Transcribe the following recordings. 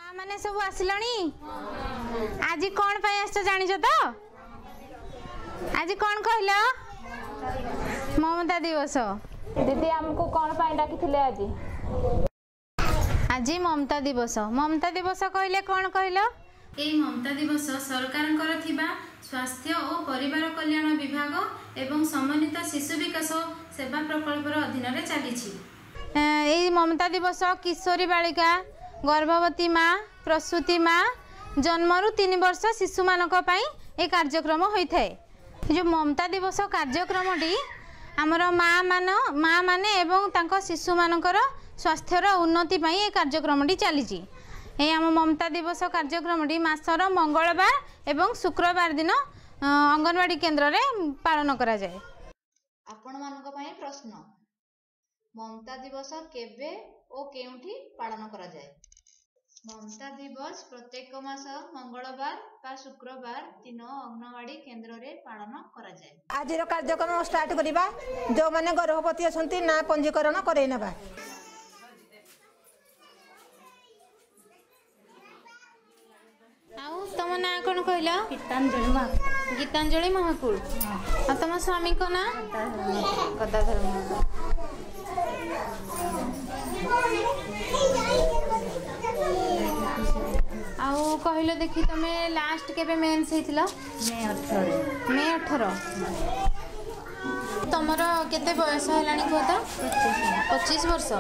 माने सब आसलणी आज कौन पे आस जानिछ तो आज कौन कहल ममता दिवस दीदी हमको कौन पे डाकी आज आज ममता दिवस कहले कौन कहल ए ममता दिवस सरकार स्वास्थ्य और परिवार कल्याण विभाग एवं समन्वित शिशु विकास सेवा प्रकल्पर अधीन रे चली ममता दिवस किशोरी बालिका गर्भवती माँ प्रसूति माँ जन्मरू 3 वर्ष शिशु मानक पई कार्यक्रम होता है। जो ममता दिवस कार्यक्रमटी आमर माँ माने एवं तांको शिशु मानकर स्वास्थ्यर उन्नति पई ए कार्यक्रमटी चली आम ममता दिवस कार्यक्रमटी मासर मंगलवार एवं शुक्रवार दिन अंगनवाड़ी केन्द्र रे पालन करा जाए। आपण मानक पई प्रश्न ममता दिवस केबे ओ केउठी पालन करा जाए? ममता दिवस प्रत्येक मास मंगलवार बा शुक्रवार दिन अंगनवाड़ी केन्द्र रे पालन करा जाए। आज कार्यक्रम स्टार्ट करिबा जो माने गर्भवती अछंती ना पंजीकरण करे नबा। आउ तम ना कोन कहला? गीतांजलि महाकुल। आ तम स्वामी को ना गदाधर आउ कहलो देखी तमे लास्ट केबे मेंस हेतिला? मे 18 तमरो केते बयस हलानी को तो 25 वर्ष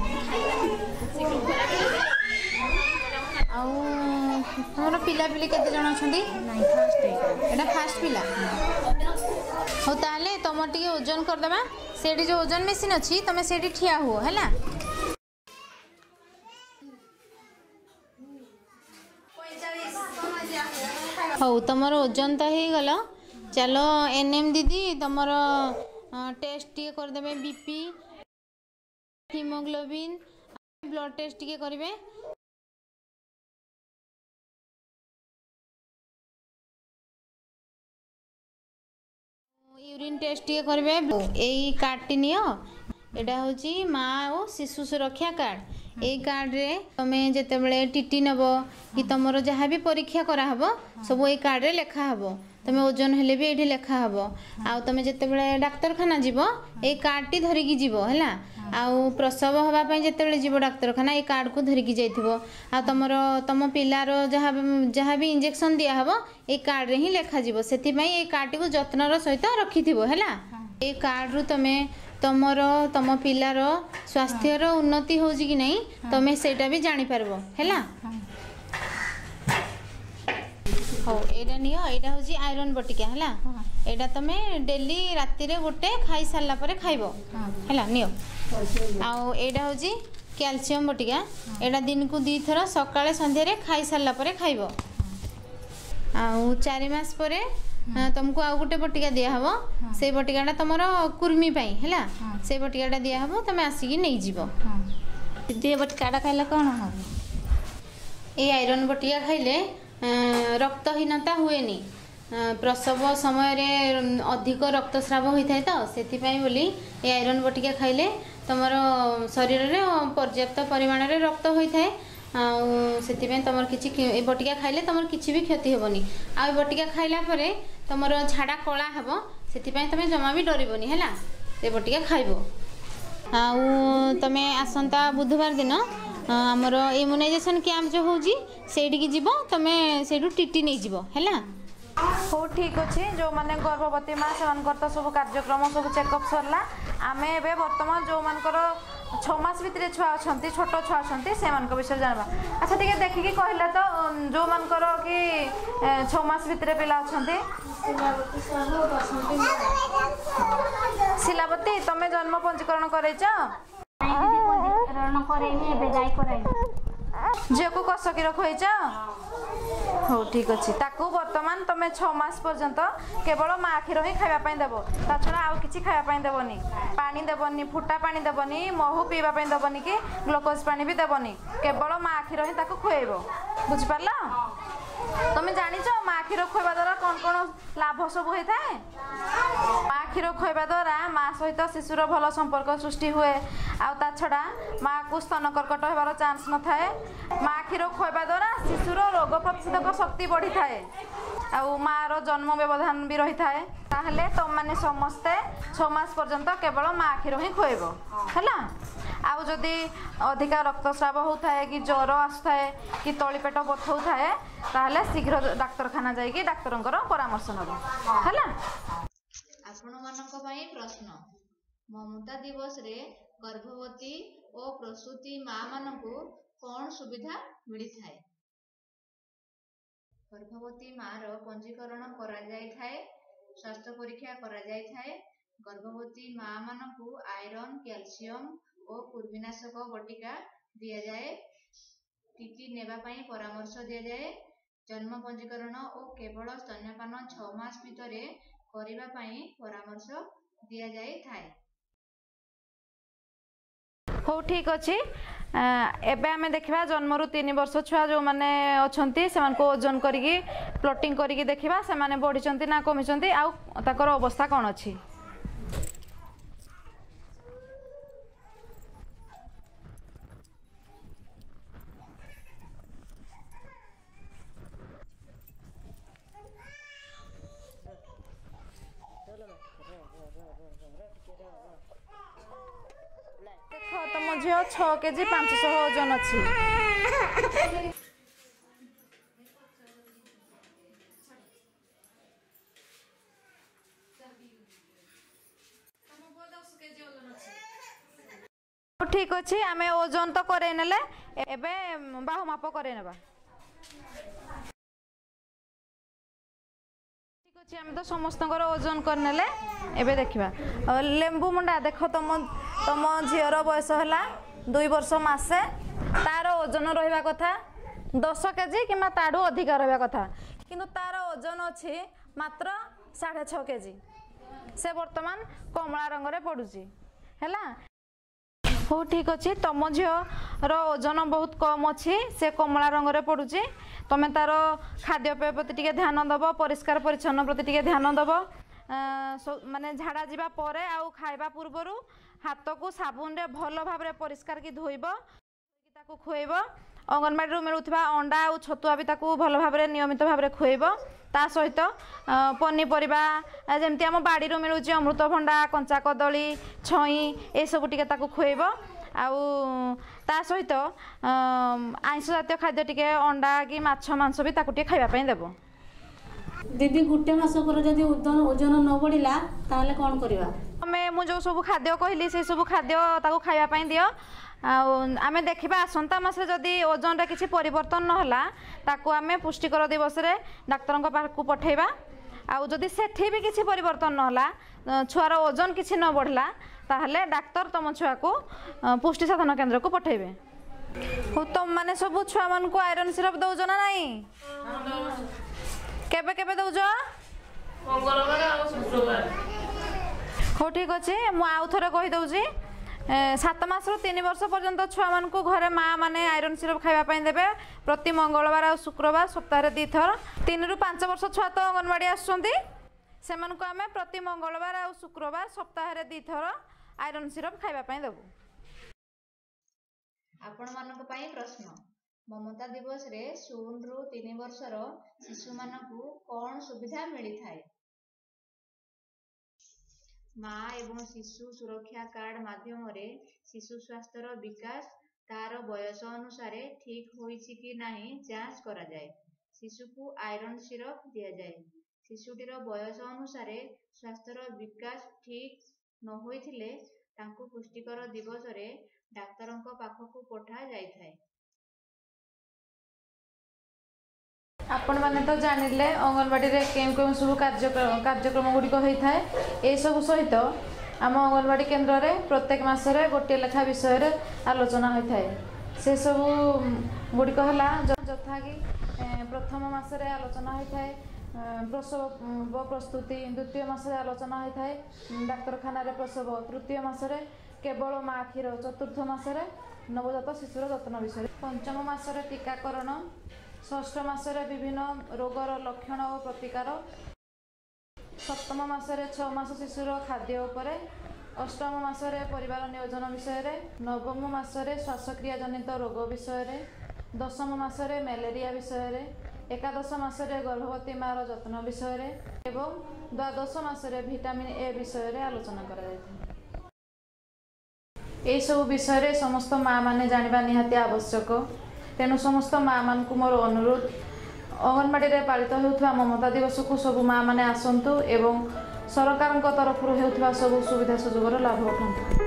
आउ तमरो पिला पिली केते जण अछंती? एटा फर्स्ट पिला हो ताले तम टिके ओजन कर देबा सेठी जो ओजन मशीन अछि तमे सेठी ठिया हो हैला। हो तमरो ओजन तो हे गलो चलो एनएम दीदी तमरो टेस्ट टिके कर देबे बीपी हीमोग्लोबिन ब्लड टेस्ट टिके करिवे यूरिन टेस्ट टिके करिवे। एई कार्डटी नियो एटा होची माँ और शिशु सुरक्षा कार्ड। ए कार्ड रे तमे जेते बेले टीटी नबो कि तमरो जहाँ भी परीक्षा करा हबो सब ए कार्ड रे लेखा हबो। तमे ओजन हेले भी एठी लेखा हबो आ तमे जेते बेले डाक्तरखाना जीवो ए कार्ड टी धरि की जीवो हैला। आउ प्रसव हवा पई जेते बेले जीवो डाक्तरखाना ए कार्ड को धरि की जाइथिबो आ तमरो तम पिलार जहाँ भी इंजेक्शन दिया हबो ए कार्ड रे ही लेखा जीवो। सेति पई ए कार्ड को जत्नर सहित रखिथिबो हैला। ए कार्ड रु तमे तमरो तम पिलार स्वास्थ्यर उन्नति होजी कि नहीं तमे सेटा भी जानि परबो हैला। हो एडा नियो एडा होजी आयरन बटिका हैला। एडा तमे डेली राती रे गोटे खाई सारला परे खाइबो हैला नियो। आउ एडा होजी कैल्शियम बटिका एडा दिन को 2 थरा सकाळे संध्या रे खाई सारला परे खाइबो। आउ 4 मास परे तुमको आउ गोटे बटिका दिया हबो से बटिकाटा तमरो कुर्मी पई हैला। से बटिकाटा दिया हबो तमे आसी नै जीवो। दे बटिकाटा खाइले कोन हो? ए आयरन बटिका खाइले रक्तहीनता हुएनी। प्रसव समय रे अधिक रक्तस्राव होइथाय तो सेति पई बोली ए आयरन बटिका खाइले तमरो शरीर रे पर्याप्त परिमाण रे रक्त होइथाय। से तुम कि बटिका खाइले तुम किसी भी क्षति हेबनी। आ बटिका खाइला परे तुम झाड़ा कला हेब से तुम जमा भी डरबनी है से बटिका खाइब। तुम आसंता बुधवार दिन आमर इम्यूनाइजेशन कैंप जो होजी सेठी जीव तुम से टीटी नहीं जीव है। हो ठीक अच्छे जो माने गर्भवती माँ से तो सब कार्यक्रम सब चेकअप सरला। आम ए बर्तमान जो मानकर 6 मास भितर छुआ अच्छा छोट छुआ अच्छा से विषय जानवा। अच्छा ठीक है देखिकी कहले तो जो मानकर कि 6 मास भितर पिला अच्छा शिलावती तमें जन्म पंजीकरण कर झील को कसकी रखोच हो ठीक अच्छे ताकू बर्तमान तुम 6 मास पर्यंत केवल माँ क्षीर ही खावाई देव ता छड़ा आउ कि खावाई देवनी पानी देवनी फुटा पानी देवनी महू पीवाई देवनी कि ग्लुकोज पानी भी देवनी केवल माँ क्षीर ही खुएब बुझिपार। তুমি জানিছ মা ক্ষীর খোଇବା দ্বারা কোন কোন লাভ सब होता है? মা ক্ষীর খোଇବା দ্বারা মা সহিত শিশুর ভালো সম্পর্ক সৃষ্টি हुए आ ता छड़ा माँ को स्तन कर्कट होबार चांस न थाए। माँ क्षीर खोଇବା द्वारा शिशुर रोग प्रतिरोधक शक्ति बढ़ी थाए आ माँ रो जन्म व्यवधान भी रही थाए। ताहले तुम माने समस्ते 6 मास पर्यंत केवल माँ क्षीर ही खोइब हैला। आउ जदि अधिका रक्तस्राव होता है कि ज्वर आसुए कि तलीपेट बथौ थाए ताहले शीघ्र डाक्तरखाना जाइए डाक्तरंकर परामर्श नब हैला। आपण मानक पई प्रश्न ममता दिवस रे गर्भवती और प्रसूति माँ मानकु कौन सुविधा मिली थाए? गर्भवती माँ रो पंजीकरण करा जाय थाए, स्वास्थ्य परीक्षा करा जाय थाए। गर्भवती माँ मानकु आयरन कैल्शियम और कुर्मिनाशक बटिका दिया जाए। टीटी नेबा पई परामर्श दिया जाए। जन्म पंजीकरण और केवल स्तन्यपान 6 मास भितरे करिबा पई परामर्श दिया जाय थाए। हो ठीक अच्छे। एबे आमे देखिबा जन्मरु 3 वर्ष छुआ जो माने अछंती सेमान को ओजन करिकी प्लॉटिंग करिकी देखिबा से माने बढ़िचंती ना कमिचंती आ ताकर अवस्था कोन अछि। देखो तुम झील 6 केजी 500 ओजन अच्छी। ठीक अच्छे आमे ओजन तो करे नेले एबे बाहु माप करे नेबा। ठीक अच्छे आमे तो समस्त ओजन कर नेले एबे देखिबा। लेंबू मुंडा देखो तुम झीर बयस है 2 वर्ष मासे तार ओजन रहा कथा 10 केजी कि ताड़ू अधिका रहा कथा किंतु तार ओजन अच्छी मात्र 6.5 केजी। से वर्तमान कमला रंग रे पड़ुची हैला। हो ठीक अच्छे तुम झीर ओजन बहुत कम अच्छी से कमला रंग रे पड़ुची। तुम तार खाद्यपेय प्रति टिके ध्यान दब, परिष्कार परिच्छन्न प्रति टिके ध्यान दब। माने झाड़ा जीवा परे आउ खाइबा पूर्वरु हाथ को साबुन रे भल भाव रे परिष्कार की धोइब ताकू खुएब। अंगनवाड़ी मिलुवा अंडा और छतुआ भी ताकू भल भाव रे नियमित भाव रे खुएब। ता सहित पनीपरिबा जेमती आम बाड़ी मिलूची अमृतभंडा, कंचा कदली, छई ए सब टिके ताकू खुएब। आउ ता सहित आइंष जातीय खाद्य टिके अंडा कि माछ मांस भी ताकू टिके खाइबा पई देबो। दीदी गोटे मास पर जदि ओजन न बढ़िला ताहले कोन करबा? हमें मु जो सब खाद्य कहली से सब खाद्य ताकू खाइबा पई दियो। आमे देखिबा आसंता मासे जदि ओजन रे किछि परिवर्तन न होला ताकू आमे पुष्टिकर दिवस रे डाक्तरन पाखु पठेबा। आउ जदि सेठी भी किछि परिवर्तन न होला छुआर ओजन किछि न बढ़ला ताहले डाक्तर तम छुआ को पुष्टि साधन केंद्र को पठेबे। हो तुम माने सब छुआ मन को आयरन सिरप दउज ना नाही? केबे केबे दउज? मंगलवार आ शुक्रवार। हो ठीक अच्छे मु आउ थरे कहि दउजी 7 मास रु 3 वर्ष पर्यंत छुआ मान को घरे माँ माने आयरन सिरप खाइबा पई देबे। प्रति मंगलवार और शुक्रवार सप्ताह 2 थर। 3 रु 5 वर्ष छुआ तो अंगनवाड़ी आसुचंती सेमान को आमे प्रति मंगलवार और शुक्रवार सप्ताह 2 थर आयरन सिरप खाइबा पई देबो। आपण मानक पई प्रश्न ममता दिवस रे 0 रु 3 वर्षर शिशु मानकु कोन सुविधा मिली थाए? माँ एवं शिशु सुरक्षा कार्ड माध्यम रे शिशु स्वास्थ्यर विकास तार बयस अनुसार ठीक होइछि कि नाही जांच करा जाए। शिशु को आयरन सिरप दिया जाए। शिशुटीर बयस अनुसार स्वास्थ्यर विकास ठीक न होइथिले तांकु पुष्टिकर दिवस रे डाक्तरंक पाखकु पठा जाय थाए। आपण माने तो जानिले अंगनवाड़ी रे केम सब कार्यक्रम गुड़िक होता है। ये सब सहित आम अंगनवाड़ी केन्द्र रे प्रत्येक मासरे गोटे लेखा विषय रे आलोचना होता है। से सब गुड़िक है जथा कि प्रथम मासरे आलोचना होता है प्रसव प्रस्तुति, द्वितीय मासरे आलोचना होता है डाक्तरखाना रे प्रसव, तृतीय मासरे केवल माँ क्षीर, चतुर्थ मासरे नवजात शिशुर जत्न विषय, पंचम मासरे टीकाकरण, षष्ठ मासरे विभिन्न रोगर लक्षण और प्रतिकार, सप्तम मासरे 6 मास शिशुर खाद्य उपरे, अष्टम मासरे परिवार नियोजन विषय, नवम मासरे श्वासक्रिया जनित रोग विषय, दशम मासरे मलेरिया विषय, एकादश मासरे गर्भवती मार जत्न विषय एवं द्वादश मासरे विटामिन ए विषय आलोचना करा यह सब विषय समस्त माँ मैंने जानवा निहाती आवश्यक। तेणु समस्त माँ मान को मोर अनुरोध, अंगनवाड़ी रे पालित होउथवा ममता दिवस को सब माँ मैंने आसंतु एवं सरकार तरफ होउथवा सब सुविधा सुजोगर लाभ उठाନ୍ତୁ।